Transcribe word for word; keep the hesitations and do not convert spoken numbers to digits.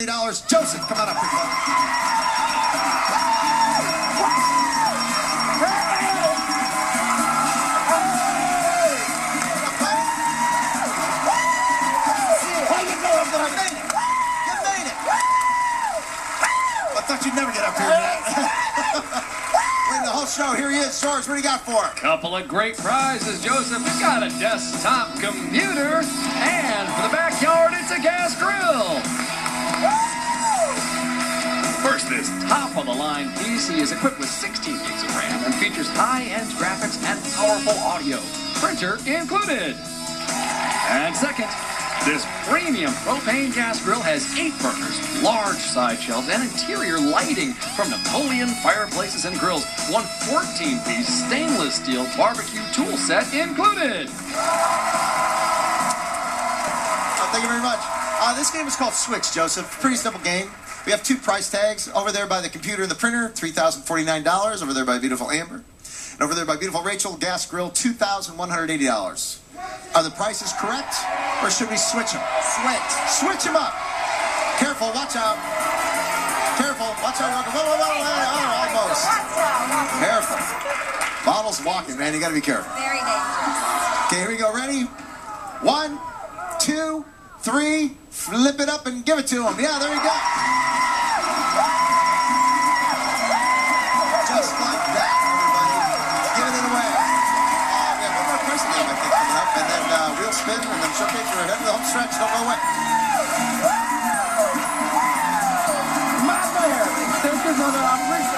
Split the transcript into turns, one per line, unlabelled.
dollars. Joseph, come on up, big fella. I thought you'd never get up here, man. Win the whole show. Here he is. George, what do you got for him?
Couple of great prizes, Joseph. We've got a desktop computer, and for the backyard, it's a gas grill. First, this top-of-the-line P C is equipped with sixteen gigs of RAM and features high-end graphics and powerful audio. Printer included. And second, this premium propane gas grill has eight burners, large side shelves, and interior lighting from Napoleon fireplaces and grills. One fourteen-piece stainless steel barbecue tool set included.
Oh, thank you very much. Uh, this game is called Switch, Joseph. Pretty simple game. We have two price tags. Over there by the computer and the printer, three thousand forty-nine dollars. Over there by beautiful Amber. And over there by beautiful Rachel, gas grill, two thousand one hundred eighty dollars. Are the prices correct, or should we switch them?
Switch.
Switch them up. Careful, watch out. Careful, watch out. Whoa, whoa, whoa, whoa. Oh, almost. Careful. Bottle's walking, man. You got to be careful.
Very dangerous.
Okay, here we go. Ready? One, two, three. Flip it up and give it to him. Yeah, there you go. Just like that, everybody. Giving it away. Uh, we have one more person game, I think, coming up. And then uh, wheel spin, and then showcase. We're heading to the home stretch. Don't go away.
My man, this is another